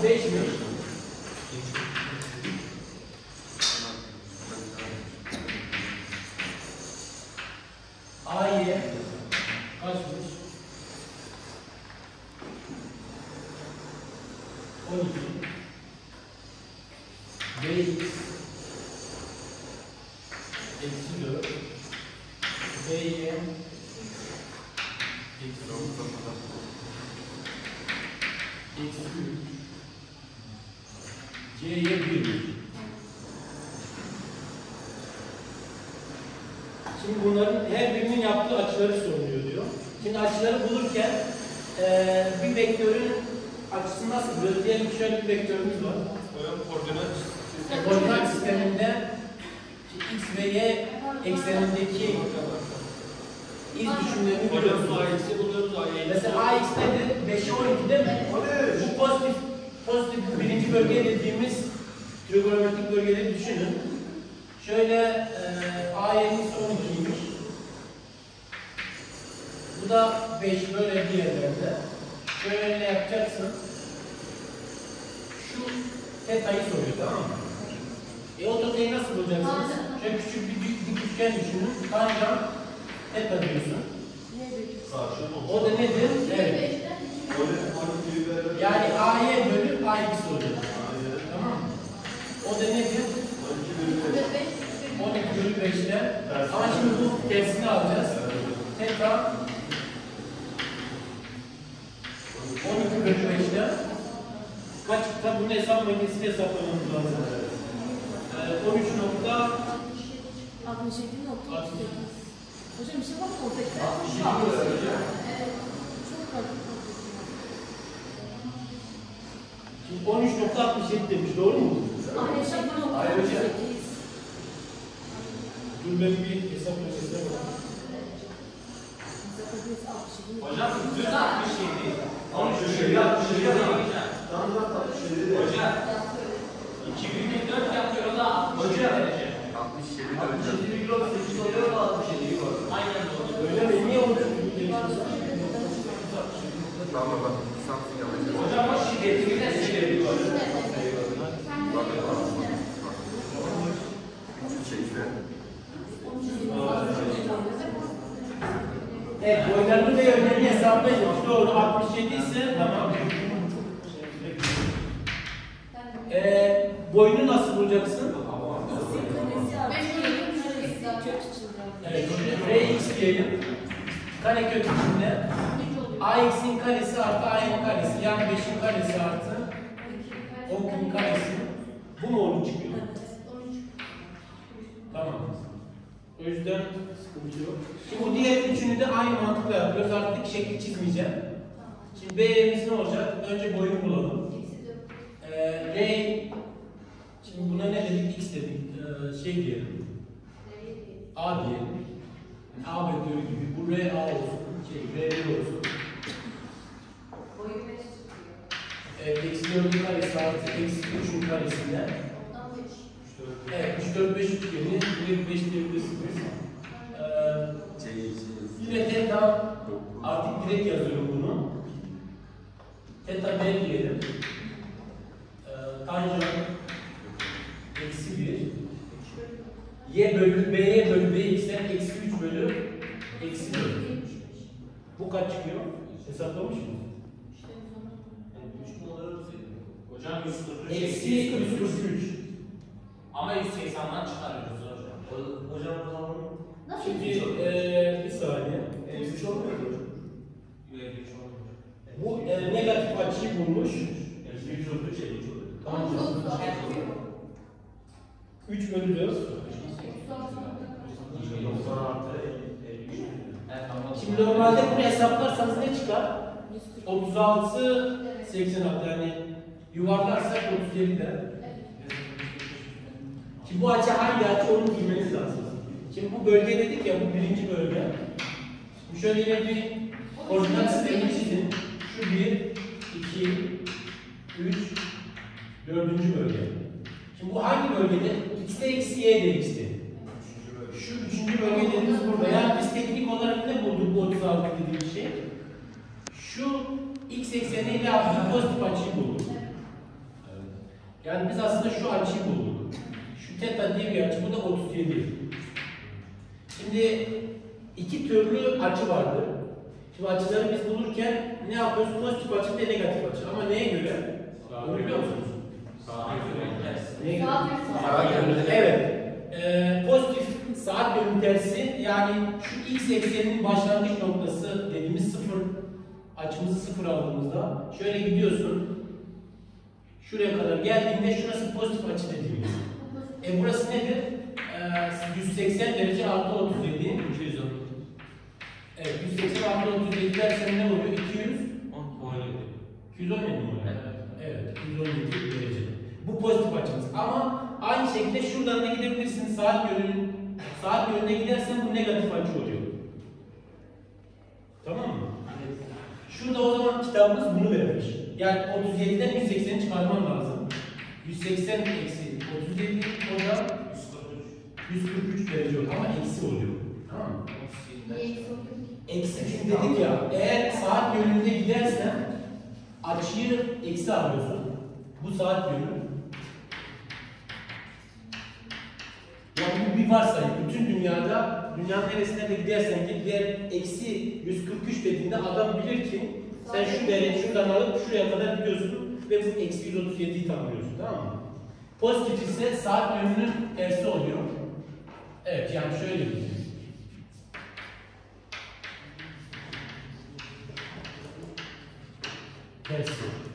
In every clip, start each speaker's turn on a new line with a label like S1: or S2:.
S1: 5'miş. A'ye kaçmış? 12. Bx eksi 4. B'ye eksi 3. C'ye 1. Şimdi bunların her birinin yaptığı açıları soruluyor diyor. Şimdi açıları bulurken bir vektörün açısını nasıl buluyoruz? Diyelim ki şöyle bir vektörümüz var. Koordinat sisteminde x ve y eksenindeki iz düşümlerini buluyoruz. Mesela ax nedir? 5'e 12 değil mi? Bu pozitif birinci bölge dediğimiz trigonometrik bölgeleri düşünün. Şöyle a'yemiz 12'ymiş. Bu da 5 böyle bir yerlerde. Şöyle yapacaksın. Şu teta'yı soruyor, tamam mı? O teta'yı nasıl bulacaksınız? Şöyle küçük bir dik üçgen düşünün. Tanjant teta diyorsun. O da nedir? Evet. Yani a'ya bölü a'x oluyor. Tamam mı? O da nedir? 12 bölü 5'ten. Ama şimdi bu tersini alacağız. Teta 12 bölü 5'ten. Kaç? Tabi bunu hesap makinesini hesaplamamız lazım. 13 nokta
S2: 67.38. Hocam bir şey var mı orada? Evet. Çok
S1: Şimdi 13.67 demiş, doğru mu?
S2: Hayır hocam.
S1: Dur ben bir hesap makinesine bakayım.
S3: Hocam 367. 67 hocam 2024 yapıyor, o da 67 derece.
S4: 67,8 oluyor mu 67 var?
S3: Aynen doğru.
S1: Öyle mi? Niye oldu?
S4: Tamam bak. Samsun yapacağız.
S3: Hocam o şiddetini de söylüyor.
S1: Evet, boylarını ve yönlerini hesaplayın. Doğru, 67 ise tamam. Boyunu nasıl bulacaksın? Evet, Rx diyelim. Karekök içinde. Ax'in karesi artı A'nın karesi. Yani 5'in karesi artı 10'un karesi. Bu mu 10 çıkıyor? Tamam. O yüzden sıkıntı yok. Şimdi bu diğer üçünü de aynı mantıkla yapıyoruz. Artık şekli çizmeyeceğim. Şimdi B'miz ne olacak? Önce boyunu bulalım. R, şimdi buna ne dedik? X dedik. Şey diyelim. A diyelim. Yani A vektörü gibi. Bu R A olsun. R olsun. Eksi 4'ün karesi artı eksi 3'ün karesinden. Evet, 3, 4, 5 üçgeni. Buraya 5 diyebilirsiniz. Yine teta, artık direkt yazıyorum bunu. Teta B diyelim. Tanjant eksi 1. Y bölü B'ye bölü B'x'ten eksi 3 bölü eksi 4. Bu kaç çıkıyor? Hesaplamış mı?
S3: Hocam 143.
S1: Eksi 143.
S3: Ama 180'den çıkarıyoruz hocam.
S4: Hocam o zaman
S1: Şimdi bir saniye.
S4: 3 olmuyor mu hocam?
S1: Bu negatif açıyı bulmuş.
S4: 3 oldu, şey 3 oldu.
S1: Tamam. 3 bölü 4.
S4: 90 artı 53.
S1: Şimdi normalde bunu hesaplarsanız ne çıkar? 36, 86 yani yuvarlarsak 37 der. Şimdi bu açı hangi açı onu bilmeniz lazım. Şimdi bu bölge dedik ya, bu birinci bölge. Şimdi şöyle yine bir koordinat sistemi çizin. Şu 1, 2, 3, 4. bölge. Şimdi bu hangi bölgede? X'te eksi y de x'te. Şu 3. bölge dediğimiz burada. Yani biz teknik olarak ne bulduk bu 36 dediğimiz şey? Şu x ekseniyle pozitif açıyı bulduk. Yani biz aslında şu açıyı bulduk. Şu teta diye bir açı, bu da 37. Şimdi iki türlü açı vardır. Şimdi açıları biz bulurken ne yapıyoruz? Pozitif açı ve negatif açı. Ama neye göre? Onu biliyor musunuz? Neye göre? Evet. Pozitif saat yönü tersi, yani şu x ekseninin başlangıç noktası dediğimiz sıfır, açımızı sıfır aldığımızda şöyle gidiyorsun. Şuraya kadar geldiğinde şurası pozitif açı dediğimiz. Burası nedir? 180 derece artı 37.
S3: 210.
S1: Evet, 180 artı 37 dersen ne oluyor? 217 mi oluyor? Evet, 217 derece. Bu pozitif açımız. Ama aynı şekilde şuradan da gidebilirsin. Saat yönüne gidersen bu negatif açı oluyor. Tamam mı? Şurada o zaman kitabımız bunu vermiş. Yani 37'den 180'i çıkarman lazım. 180 eksi 37 o da 143 derece oluyor ama eksi oluyor. Tamam mı? Eksi çünkü dedik ya, eğer saat yönünde gidersen açıyı eksi alıyorsun. Bu saat yönü. Yani bu bir varsayım. Bütün dünyada, dünyanın neresine de gidersen git, diğer eksi 143 dediğinde adam bilir ki sen şu derece şuradan alıp şuraya kadar gidiyorsun ve bu eksi 137'yi tanımlıyorsun, tamam mı? Pozitif ise saat yönünün tersi oluyor. Evet, yani şöyle diyeyim. Tersi.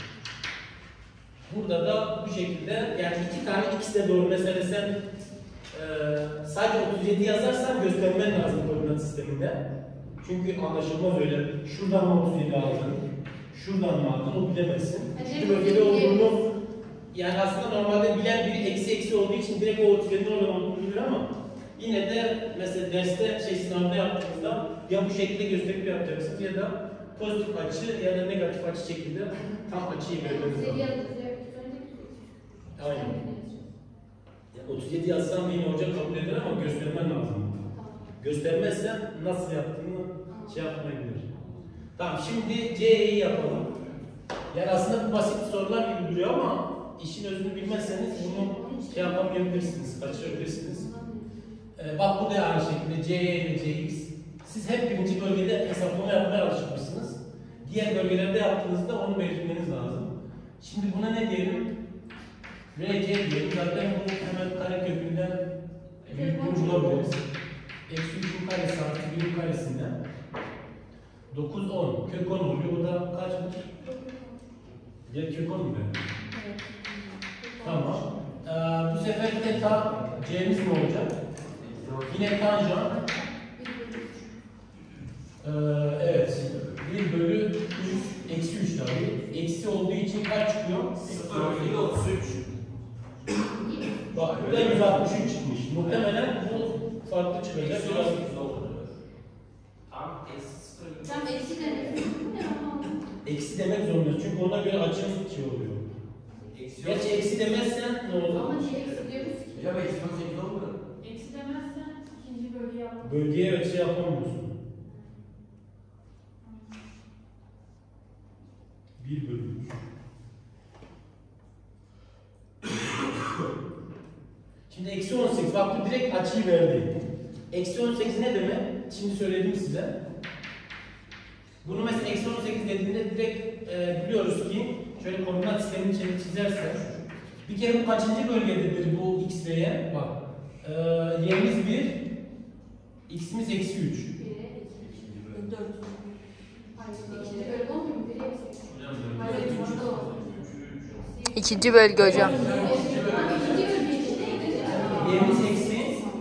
S1: Burada da bu şekilde, yani iki tane ikisi de doğru. Mesela sen sadece 37 yazarsan göstermen lazım koordinat sisteminde. Çünkü anlaşılmaz öyle. Şuradan mı 37 aldın, şuradan mı aldın, o bilemezsin. Şu bölgede olduğunu, yani aslında normalde bilen biri eksi olduğu için direkt o 37 olduğunu bilir ama yine de mesela derste sınavda yaptığınızda ya bu şekilde gösterip yapacaksınız ya da pozitif açı ya da negatif açı şekilde tam açıyı vermeniz lazım. Aynen. 37 yazsam yine hoca kabul eder ama göstermen lazım. Göstermezsen nasıl yaptığını yapmayabilir. Tamam, şimdi CE'yi yapalım. Yani aslında bu basit sorular gibi duruyor ama işin özünü bilmezseniz bunu yapamayabilirsiniz, kaçırabilirsiniz. Bak bu da aynı şekilde CE ile CX. Siz hep birinci bölgede hesaplama yapmaya alışmışsınız. Diğer bölgelerde yaptığınızda onu belirtmeniz lazım. Şimdi buna ne diyelim? RC diyelim. Zaten bu hemen karekökünden büyüklüğünü bulabiliriz. Eksi 3'ün karesi artı 1'in karesinden 9, 10. Kök 10 oluyor. O da kaçmış? Ya kök 10 mu ben? Tamam. Bu sefer teta C'miz ne olacak? Yine tanjant. Evet. 1 bölü 3 eksi 3 tabii. Eksi olduğu için kaç çıkıyor?
S3: 0,33.
S1: Bak burada 163 çıkmış. Muhtemelen bu farklı çıkacak.
S2: Tam eksi demek.
S1: Eksi demek zorunda. Çünkü ona göre açının şey oluyor. Gerçi eksi demezsen ne olur?
S2: Ama eksi diyoruz ki.
S3: Hocam eksi 18 olur mu?
S2: Eksi demezsen ikinci bölge yapalım.
S1: Bölgeye ölçü yapamıyorsun. 1 bölü 3. Şimdi eksi 18. Bak bu direkt açıyı verdi. Eksi 18 ne demek? Şimdi söyledim size. Bunu mesela eksi 18 dediğinde direkt biliyoruz ki şöyle koordinat sistemini çizersek bir kere bu kaçıncı bölgededir bu x ve y? Bak y'miz 1, x'imiz eksi 3.
S2: 4. İkinci bölge olmuyor mu? 1 eksi 3. Hayır, burada o.
S5: İkinci bölge hocam.
S1: Y'miz eksi.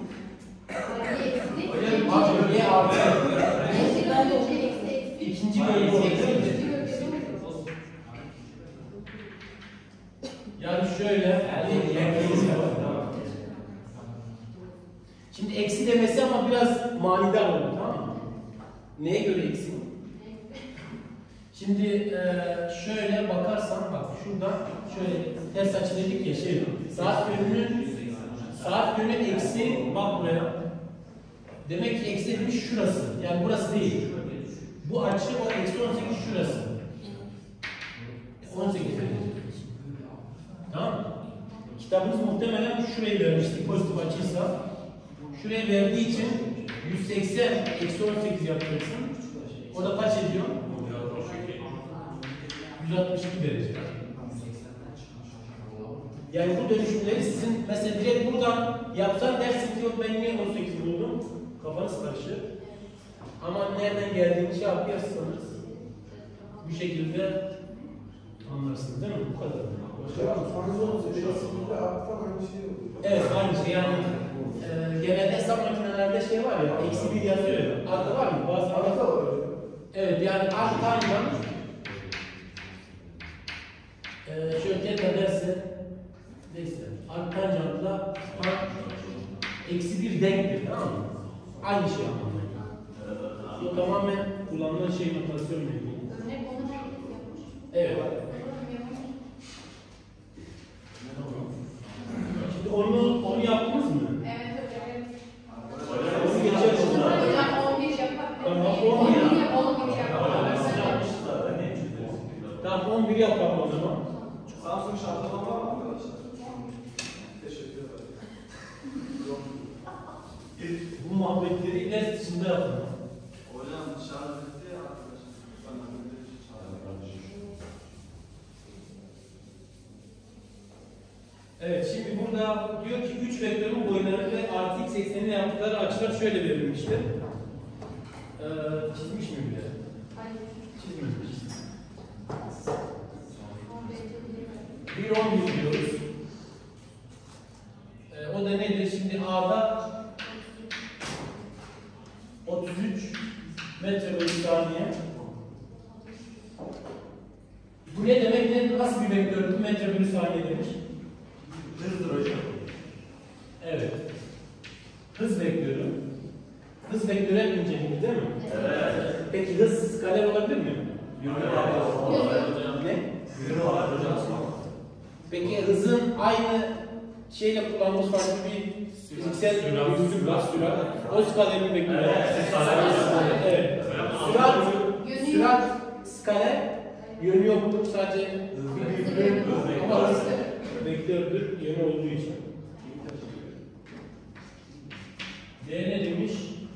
S1: Hocam bak bölgeye artı. İkinci bölge olacak. Yani şöyle şimdi eksi demesi ama biraz manidar oldu, tamam mı? Neye göre eksi? Şimdi şöyle bakarsan bak şuradan şöyle ters açı dedik ya saat yönü eksi, bak buraya. Demek ki eksi demiş şurası. Yani burası değil. Bu açı o eksi 18 şurası. 18 derece. Tamam mı? Kitabımız muhtemelen şurayı vermiştik, pozitif açıysa. Şurayı verdiği için 180 eksi 18 yapacaksın. O da kaç ediyor? 162 derece. Yani bu dönüşümleri sizin mesela direkt buradan yapsan dersin ki yok ben niye 18 buldum? Kafanız karışır. Ama nereden geldiğini şey yapıyorsanız bu şekilde anlarsınız değil mi? Bu kadar. Evet aynı şey yani genelde hesap makinelerde şey var ya eksi 1 yazıyor ya. Arka var mı? Bazı arka var. Evet yani arka şöyle tekrar derse neyse arkancamda eksi 1 denktir tamam mı? Aynı şey anlamında. Bu tamamen kullanılan şey notasyonla ilgili.
S2: Örnek onu herkes yapmış.
S1: Evet. Şimdi onu yaptınız mı?
S2: Evet hocam.
S1: Onu geçeriz.
S2: Hocam 11 yapar.
S1: Tamam,
S2: 11
S1: 11
S2: yapar.
S1: Tamam 11 yapalım o zaman.
S4: Samsung şartlaman var mı arkadaşlar? Teşekkür ederim.
S1: Bu muhabbetleri ders dışında yapalım.
S4: Hocam şarj etti ya arkadaşlar.
S1: Evet şimdi burada diyor ki 3 vektörün boyları ve artı x eksenine yaptıkları açılar şöyle verilmiştir. Çizmiş mi bile?
S2: Hayır.
S1: Çizmemiş.
S2: 11
S1: 1 11 diyoruz. O da nedir? Şimdi A'da 33 metre bölü saniye. Bu ne demek? Nasıl bir vektör? Metre bölü saniye demiş.
S4: Hızdır hocam.
S1: Evet. Hız vektörü. Hız vektörü hep inceliydi değil mi?
S4: Evet.
S1: Peki hız skaler olabilir mi?
S4: Yürü var hocam.
S1: Ne?
S4: Yürü var hocam.
S1: Peki hızın aynı şeyle kullanılmış farklı bir fiziksel ünsür var, sürat. O skalerin vektörü. Evet. Sürat skale yönü yoktur. Sadece bir büyüklüğü ama hız vektördür yönü olduğu için. D ne demiş?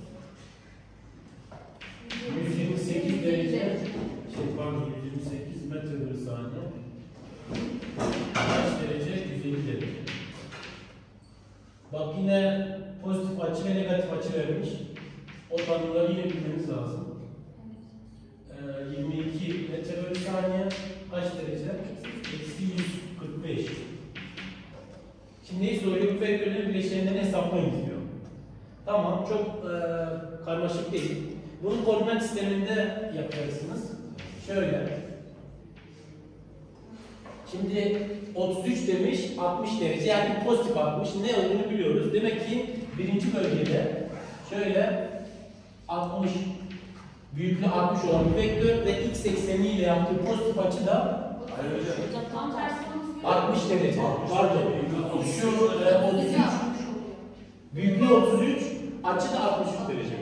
S1: 128 derece, pardon 128 metre bölü saniye. Kaç derece? 150 derece. Bak yine pozitif açı ve negatif açı vermiş. O tanımları yine bilmeniz lazım. 22 metre bölü saniye kaç derece? Eksi 145. Şimdi neyi soruyor? Bu vektörlerin bileşenlerini hesaplayın diyor. Tamam, çok karmaşık değil. Bunu koordinat sisteminde yapacaksınız. Şöyle. Şimdi 33 demiş, 60 derece, yani pozitif 60. Ne olduğunu biliyoruz. Demek ki birinci bölgede şöyle 60, büyüklüğü 60 olan bir vektör ve x ekseniyle yaptığı pozitif açı da
S2: Tam tersi
S1: 60 derece. Pardon. Şu 33. Büyüklüğü 33, açı da 63 derece.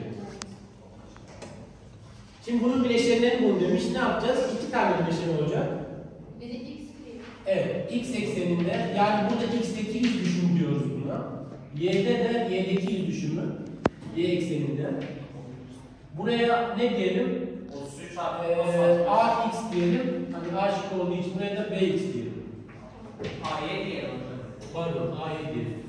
S1: Şimdi bunun bileşenlerini bul demiş. Ne yapacağız? 2 tane bileşen olacak.
S2: Biri x
S1: Evet, x ekseninde, yani burada x'teki yüz düşümü diyoruz buna. Y'de de y'deki yüz düşümü. Y ekseninde. Buraya ne diyelim?
S3: 33
S1: ax diyelim. Hani a şık olduğu için buraya da bx diyelim.
S3: A'ye diyelim.
S1: Pardon, a'ya diyelim.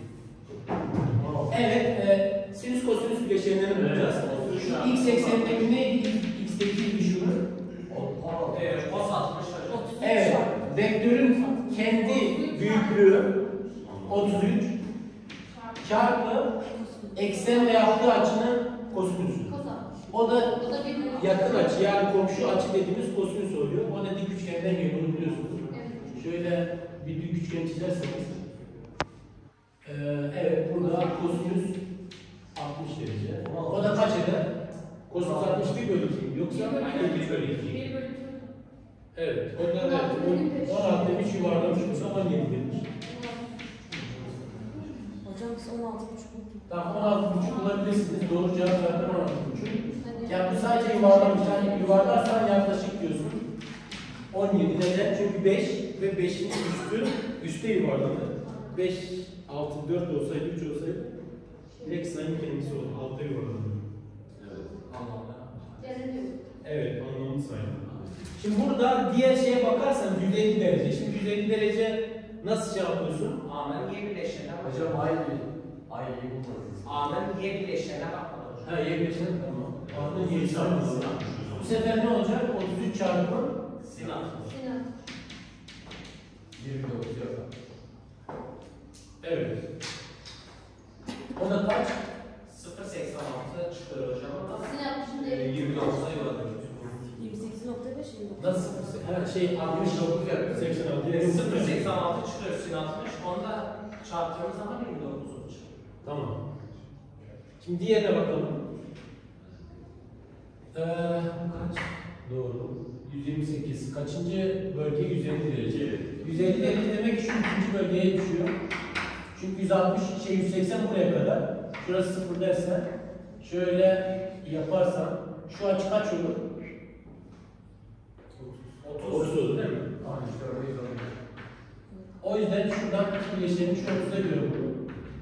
S1: Evet, sinüs kosinüs bileşenlerini bulacağız. Şu x eksenindeki neydi? X'teki yüz düşümü.
S3: Cos 60 hocam.
S1: Evet, vektörün kendi büyüklüğü 33 çarpı eksenle yaptığı açının kosinüsü. O da yakın açı, yani komşu açı dediğimiz kosinüs oluyor. O da dik üçgenden geliyor, bunu biliyorsunuz. Şöyle bir dik üçgen çizerseniz. Evet, burada kosinüs 60 derece. O da kaç eder? Kosinüs 61 bölü 2. Yoksa 1 bölü 2. Evet, o da evet, 16 demiş, yuvarlamış olsa 17 demiş.
S5: Hocam biz 16,5 bulduk.
S1: Tamam, 16,5 bulabilirsiniz. Doğru cevap zaten 16,5. Yani bu sadece yuvarlamış. Yani yuvarlarsan yaklaşık diyorsun. 17 neden? Çünkü 5 ve 5'in üstü yuvarlanır. 5, 6, 4 olsaydı, 3 olsaydı direkt sayım kelimesi oldu. Altta yuvarlanıyor.
S3: Evet. Anlamda.
S1: Evet, anlamlı sayım. Şimdi burada diğer şeye bakarsan 150 derece. Şimdi 150 derece nasıl şey yapıyorsun?
S3: A'nın Y bileşenine bak.
S6: Hocam A'yı bulmadınız.
S3: A'nın Y bileşenine bakmadı hocam.
S1: Ha, Y5'in tamam. A'nın Y çarpması. Bu sefer ne olacak? 33 çarpı
S3: Sinan.
S6: 29 yok.
S1: evet. O da kaç?
S3: 0.86 çıkıyor hocam ama
S6: 29'a yuvarlanıyor.
S5: 28.5
S1: Nasıl? Ha, şey 69 yapıyor. 86.
S3: 0.86 çıkıyor sin 60. Onu da çarptığımız zaman 29 olacak.
S1: Tamam. Şimdi diğerine bakalım. Kaç? Doğru. 128. Kaçıncı bölge? 150 derece. 150 derece demek ki şu ikinci bölgeye düşüyor. Çünkü 180 buraya kadar. Şurası 0 dersen şöyle yaparsan şu açı kaç olur? 30 olur değil mi?
S6: Tamam işte orada 110.
S1: O yüzden şuradan iki bileşeni şu 30'a göre buluyorum.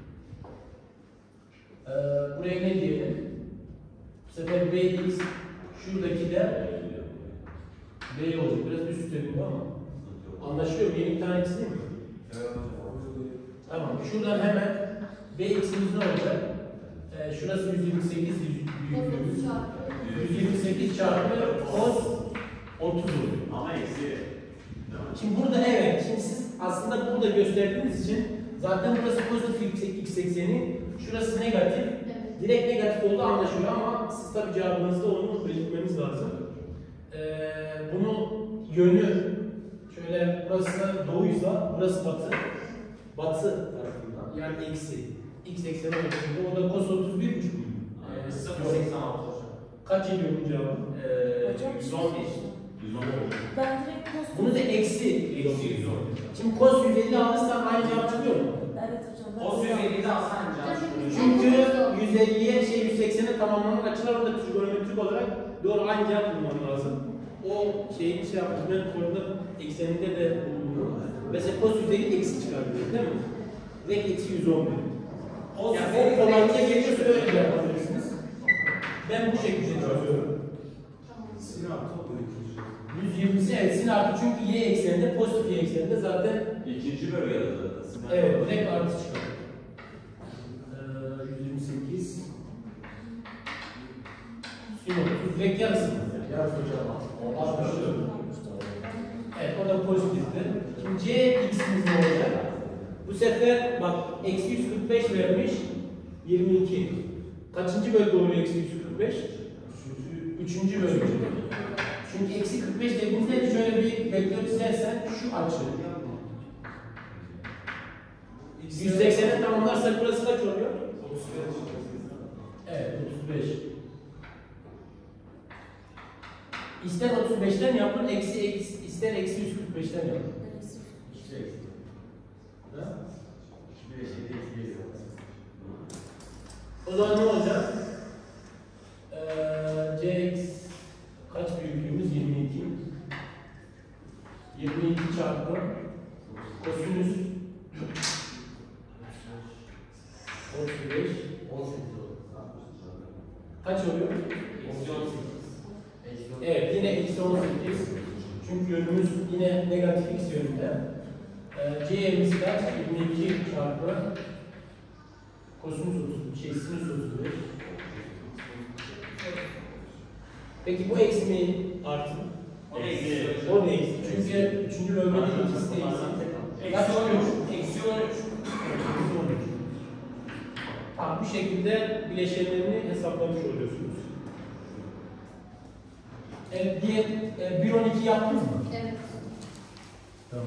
S1: Buraya ne diyelim? Bu sefer Bx şuradaki de B olacak. Biraz üst üste bu ama. Anlaşılıyor mu? Yeni bir tane değil mi?
S6: Evet hocam.
S1: Tamam. Şuradan hemen Bx'imiz ne olacak? Şurası 128 büyüklüğümüz. 128 çarpı cos 30 oluyor.
S3: Ama eksi.
S1: Şimdi burada evet, şimdi siz aslında burada gösterdiğiniz için zaten burası pozitif x ekseni, şurası negatif. Direkt negatif olduğu anlaşılıyor ama siz tabi cevabınızda onu belirtmeniz lazım. Bunu yönü şöyle burası doğuysa burası batı. Batı tarafından yani eksi. X ekseni olduğunda o da cos 31,5 mu?
S3: 0.86 hocam.
S1: Kaç ediyor bu cevabı?
S5: Hocam
S3: 111.
S5: Ben direkt post.
S1: Bunu da eksi 110. Şimdi cos 150 alırsan aynı cevap çıkıyor mu?
S5: Evet hocam. Ben
S3: O 150'de alsan can çıkıyor.
S1: Çünkü 150'ye 180'e tamamlanan açılar orada trigonometrik olarak doğru aynı cevap bulman lazım. O şeyin ben koordinat ekseninde de bulunduğunu. Mesela cos 150 eksi çıkartıyor değil mi? Direkt eksi 111. Yani o kolaylıkla geliyorsa öyle yapabilirsiniz. Ben bu şekilde çözüyorum.
S4: Sin artı oluyor.
S1: 120'si evet sin artı çünkü y ekseninde pozitif y ekseninde zaten
S3: İkinci bölgede zaten.
S1: evet direkt artı çıkıyor. 128 sin 30 direkt yarısı.
S6: Yarısı hocam.
S1: 60. Evet o da pozitifti. Şimdi c x'imiz ne olacak? Bu sefer bak eksi 145 vermiş 22. Kaçıncı bölge oluyor eksi 145? Üçüncü bölge. Çünkü eksi 45 dediğimizde şöyle bir vektör çizersen şu açı. 180'e tamamlarsak burası kaç oluyor?
S4: 35.
S1: Evet 35. İster 35'ten yapın, ister eksi 145'ten yapın. Ha? O zaman ne olacak? Cx kaç büyüklüğümüz? 22. 22 çarpı kosinüs 35.
S6: 18 olur.
S1: Kaç oluyor?
S3: Eksi 18.
S1: Evet yine eksi 18. Çünkü yönümüz yine negatif x yönünde. C'miz kaç? 22 çarpı kosinüs 30, sinüs 35. Peki bu eksi mi artı mı?
S3: O eksi.
S1: O da eksi. Çünkü üçüncü bölgede ikisi de eksi. Kaç
S3: Eksi
S1: oluyor?
S3: 13. Eksi 13.
S1: Tamam, bu şekilde bileşenlerini hesaplamış oluyorsunuz. Evet, diye 1.12 yaptınız mı?
S2: Evet.
S1: Tamam.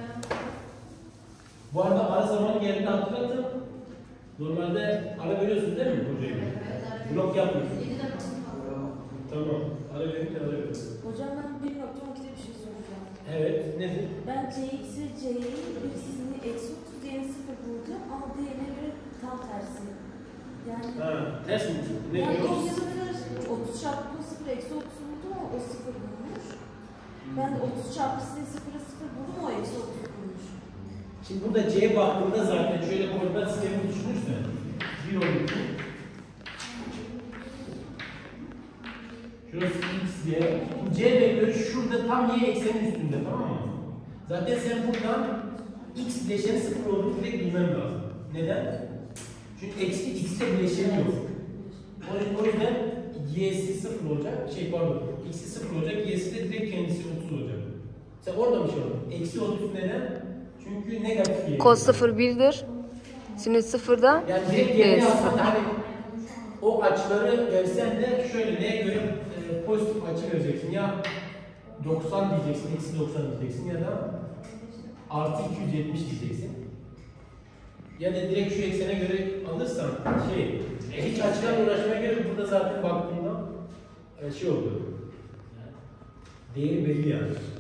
S1: Bu arada ara zamanı geldiğinde hatırlatın. Normalde ara veriyorsunuz değil mi hocam? Blok yapmıyorsunuz. Tamam. Ara verince ara veriyorsunuz.
S5: Hocam ben 1.12'de bir şey soracağım.
S1: Evet. Nedir?
S5: Ben Cx'i C'yi birisini eksi 30 diğerini 0 buldum ama diğerine göre tam tersi. Yani
S1: Ha, ters mi? Ne
S5: yani o
S1: diyorsun?
S5: 0 çarpı 0 eksi 30 buldum ama o 0 bulmuş. Ben de 30 çarpı 0'a 0 buldum o eksi 30 bulmuş.
S1: Şimdi burada C'ye baktığında zaten şöyle koordinat sistemi düşünürsen 1 12. Şurası x, y. C vektörü şurada tam y eksenin üstünde, tamam mı? Zaten sen buradan x bileşeni 0 olduğunu direkt bilmen lazım. Neden? Çünkü eksi x'te bileşeni yok. O yüzden y'si 0 olacak, x'i 0 olacak, y'si de direkt kendisi 30 olacak. Sen orada mı şey oldun? Eksi 30 neden? Çünkü negatif y.
S7: Kos 0 1'dir. Sinüs 0'da
S1: Yani direkt yerine yapsan hani o açıları versen de şöyle neye göre pozitif açı vereceksin. Ya 90 diyeceksin, eksi 90 diyeceksin ya da artı 270 diyeceksin. Ya da direkt şu eksene göre alırsan hiç açıdan uğraşmaya gerek yok. Burada zaten baktığında şey oldu. Değeri belli yani.